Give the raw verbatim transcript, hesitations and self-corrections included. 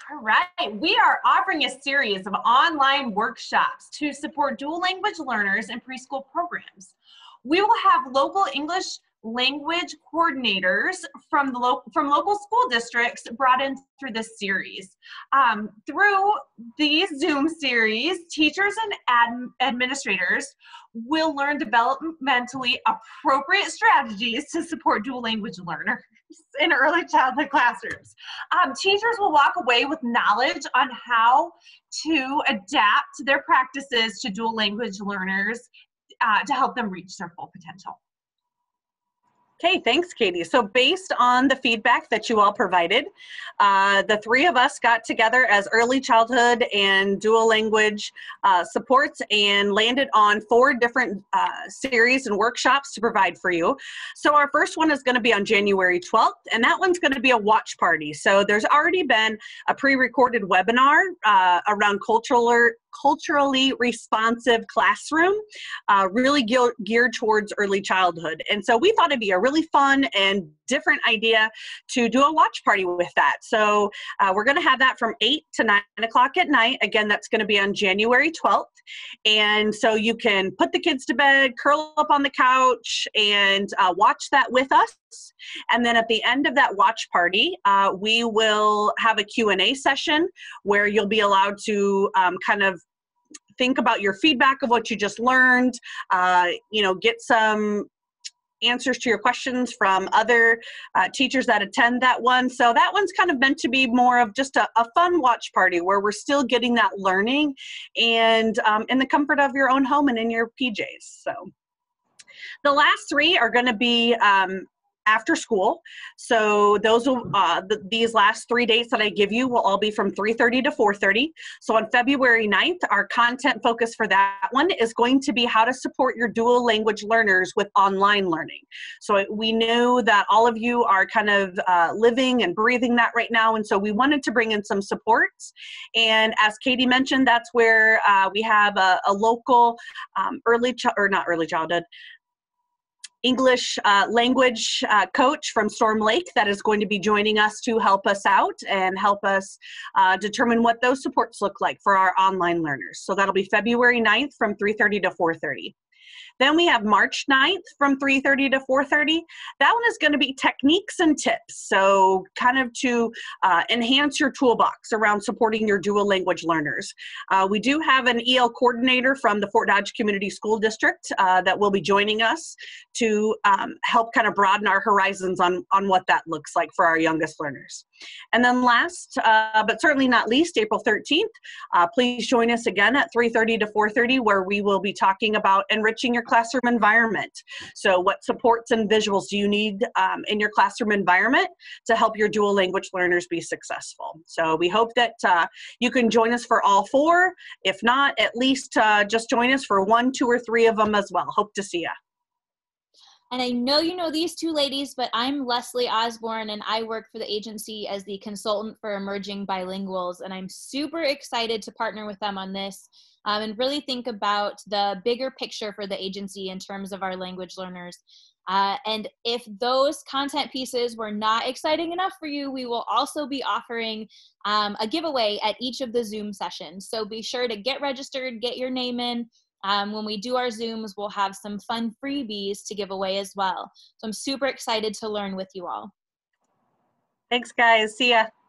All right, we are offering a series of online workshops to support dual language learners in preschool programs. We will have local English language coordinators from the lo from local school districts brought in through this series. Um, through these Zoom series, teachers and ad administrators will learn developmentally appropriate strategies to support dual language learners in early childhood classrooms. Um, teachers will walk away with knowledge on how to adapt their practices to dual language learners uh, to help them reach their full potential. Okay, thanks, Katie. So based on the feedback that you all provided, uh, the three of us got together as early childhood and dual language uh, supports and landed on four different uh, series and workshops to provide for you. So our first one is going to be on January twelfth, and that one's going to be a watch party. So there's already been a pre-recorded webinar uh, around cultural culturally responsive classroom, uh, really ge geared towards early childhood. And so we thought it'd be a really fun and different idea to do a watch party with that. So uh, we're gonna have that from eight to nine o'clock at night. Again, that's gonna be on January twelfth. And so you can put the kids to bed, curl up on the couch, and uh, watch that with us. And then at the end of that watch party, uh, we will have a Q and A session where you'll be allowed to um, kind of think about your feedback of what you just learned, uh, you know, get some answers to your questions from other uh, teachers that attend that one. So that one's kind of meant to be more of just a, a fun watch party where we're still getting that learning and um, in the comfort of your own home and in your P Js. So the last three are going to be um, after school. So those will, uh, the, these last three dates that I give you will all be from three thirty to four thirty. So on February ninth, our content focus for that one is going to be how to support your dual language learners with online learning. So we knew that all of you are kind of uh, living and breathing that right now, and so we wanted to bring in some supports. And as Katie mentioned, that's where uh, we have a, a local um, early, ch or not early childhood, English uh, language uh, coach from Storm Lake that is going to be joining us to help us out and help us uh, determine what those supports look like for our online learners. So that'll be February ninth from three thirty to four thirty. Then we have March ninth from three thirty to four thirty. That one is going to be techniques and tips. So kind of to uh, enhance your toolbox around supporting your dual language learners. Uh, we do have an E L coordinator from the Fort Dodge Community School District uh, that will be joining us to um, help kind of broaden our horizons on, on what that looks like for our youngest learners. And then last, uh, but certainly not least, April thirteenth, uh, please join us again at three thirty to four thirty, where we will be talking about enriching your classroom environment. So what supports and visuals do you need um, in your classroom environment to help your dual language learners be successful? So we hope that uh, you can join us for all four. If not, at least uh, just join us for one, two, or three of them as well. Hope to see you. And I know you know these two ladies, but I'm Leslie Osborne, and I work for the agency as the consultant for emerging bilinguals, and I'm super excited to partner with them on this um, and really think about the bigger picture for the agency in terms of our language learners. Uh, and if those content pieces were not exciting enough for you, we will also be offering um, a giveaway at each of the Zoom sessions. So be sure to get registered, get your name in. Um, when we do our Zooms, we'll have some fun freebies to give away as well. So I'm super excited to learn with you all. Thanks, guys. See ya.